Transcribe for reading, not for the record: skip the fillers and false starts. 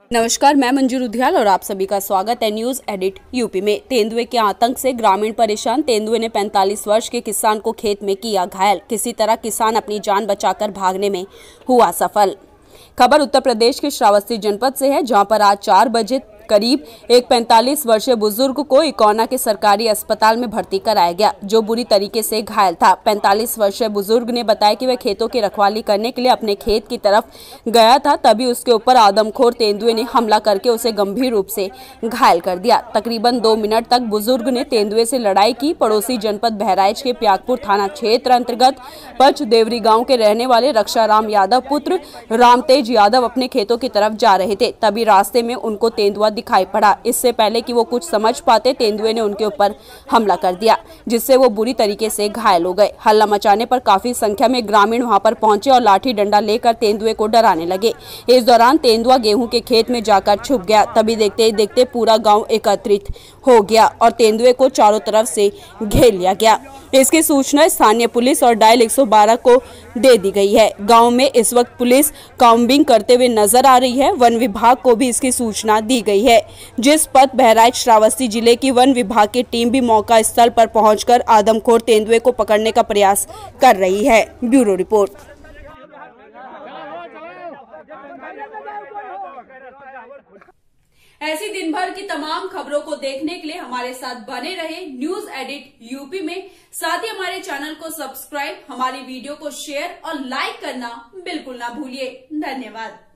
नमस्कार, मैं मंजू रुधियाल और आप सभी का स्वागत है न्यूज एडिट यूपी में। तेंदुए के आतंक से ग्रामीण परेशान। तेंदुए ने 45 वर्ष के किसान को खेत में किया घायल। किसी तरह किसान अपनी जान बचाकर भागने में हुआ सफल। खबर उत्तर प्रदेश के श्रावस्ती जनपद से है, जहां पर आज 4 बजे करीब एक 45 वर्षीय बुजुर्ग को इकोना के सरकारी अस्पताल में भर्ती कराया गया, जो बुरी तरीके से घायल था। 45 वर्षीय बुजुर्ग ने बताया कि वह खेतों की रखवाली करने के लिए अपने खेत की तरफ गया था, तभी उसके ऊपर आदमखोर तेंदुए ने हमला करके उसे गंभीर रूप से घायल कर दिया। तकरीबन 2 मिनट तक बुजुर्ग ने तेंदुए से लड़ाई की। पड़ोसी जनपद बहराइच के प्यागपुर थाना क्षेत्र अंतर्गत पचदेवरी गाँव के रहने वाले रक्षाराम यादव पुत्र रामतेज यादव अपने खेतों की तरफ जा रहे थे, तभी रास्ते में उनको तेंदुआ दिखाई पड़ा। इससे पहले कि वो कुछ समझ पाते, तेंदुए ने उनके ऊपर हमला कर दिया, जिससे वो बुरी तरीके से घायल हो गए। हल्ला मचाने पर काफी संख्या में ग्रामीण वहां पर पहुंचे और लाठी डंडा लेकर तेंदुए को डराने लगे। इस दौरान तेंदुआ गेहूं के खेत में जाकर छुप गया। तभी देखते ही देखते पूरा गांव एकत्रित हो गया और तेंदुए को चारों तरफ से घेर लिया गया। इसकी सूचना स्थानीय पुलिस और डायल 112 को दे दी गई है। गांव में इस वक्त पुलिस काउंबिंग करते हुए नजर आ रही है। वन विभाग को भी इसकी सूचना दी गई है, जिस पर बहराइच श्रावस्ती जिले की वन विभाग की टीम भी मौका स्थल पर पहुंचकर आदमखोर तेंदुए को पकड़ने का प्रयास कर रही है। Bureau report. ऐसी दिन भर की तमाम खबरों को देखने के लिए हमारे साथ बने रहे न्यूज एडिट यूपी में। साथ ही हमारे चैनल को सब्सक्राइब, हमारी वीडियो को शेयर और लाइक करना बिल्कुल ना भूलिए। धन्यवाद।